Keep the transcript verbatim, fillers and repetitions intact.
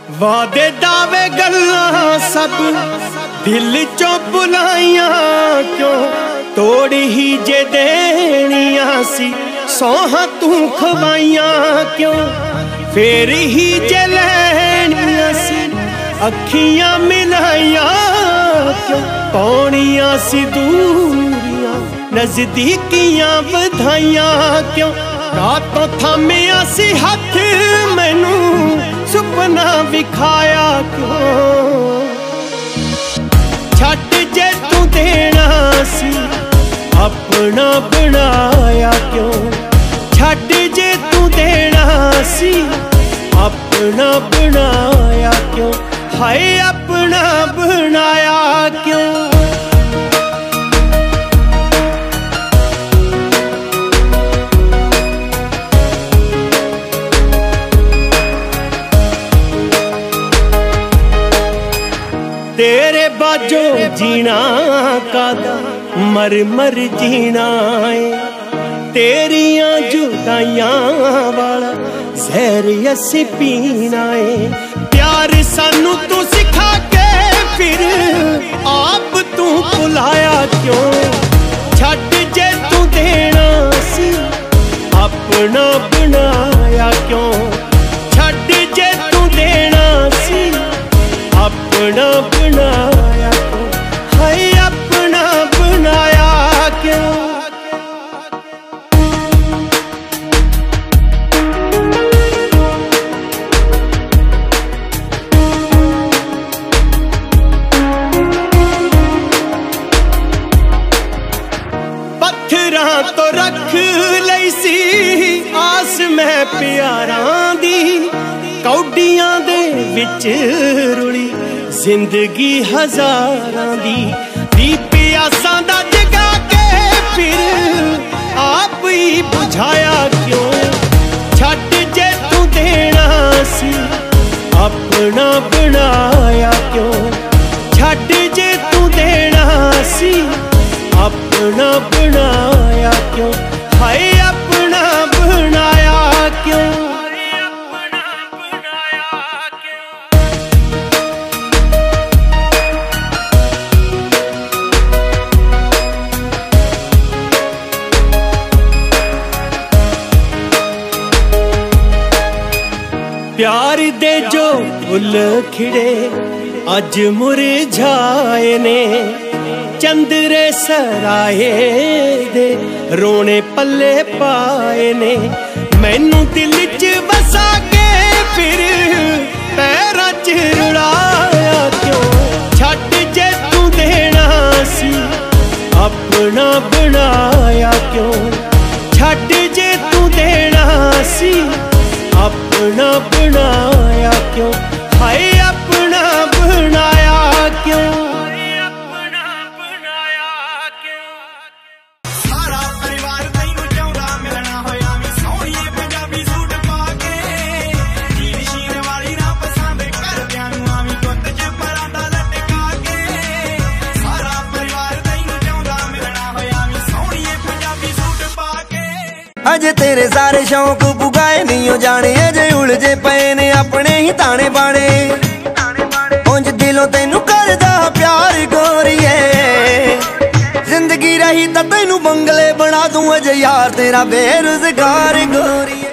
वादे दावे गल्लां सब दिल चों बुलाइया क्यों तोड़ी ही जे देनिया सी सोहा तू खवाइया क्यों फिर ही जे लैनिया सी अखियां मिलाइया क्यों पौनिया सी दूरियां नजदीकियां बधाइया क्यों रातों थामिया सी हथ मैनू सुपना विखाया क्यों छट जे तू देना सी अपना बनाया क्यों छट जे तू देना सी अपना बनाया क्यों हाय अपना बनाया क्यों। तेरे बाजो जीना कादा मर मर जीना है तेरिया जुदाइयां वाला जहर असी पीना है प्यार सानू तू सिखा के फिर आप तू बुलाया क्यों छट जे तू देना सी अपना बनाया क्यों छट जे तू देना सी अपना बनाया क्यों हाय अपना बनाया क्यों। पत्थरां तो रख लई सी आस मैं प्यारां दी कौडियां दे विच रुली जिंदगी हजारां दी दी प्यासां दा जगा के फिर आप ही बुझाया क्यों छट जे तू देना सी अपना बनाया क्यों छट जे तू देना सी अपना बनाया क्यों हाय अपना बनाया क्यों। प्यार दे जो फुल खिड़े अज मुरझाए ने चंदरे सराए दे रोने पल्ले पाए ने मैनू दिल च बसा के फिर पैरां च रुलाया क्यों छट जे तू देना सी अपना बनाया क्यों छट जे तू देना सी अपना बनाया क्यों हाय अपना बनाया क्यों। सारा परिवार तैनू चाहुंदा मिलना होया वी सोहणीए पंजाबी सूट पाके नील शीर वाली ना पसंद करदियां नू आवी गुत्त च परांदा लटका के सारा परिवार तैनू चाहुंदा मिलना होया वी सोहणीए पंजाबी सूट पाके अजे तेरे सारे शौक पुगाए नहीं हो जाने अजे उलझे पे ने अपने ही ताने बाने उंज दिलों तेनू करदा प्यार गोरिए जिंदगी रही तां तैनू बंगले बना दूं अजे यार तेरा बेरोजगार गोरिए।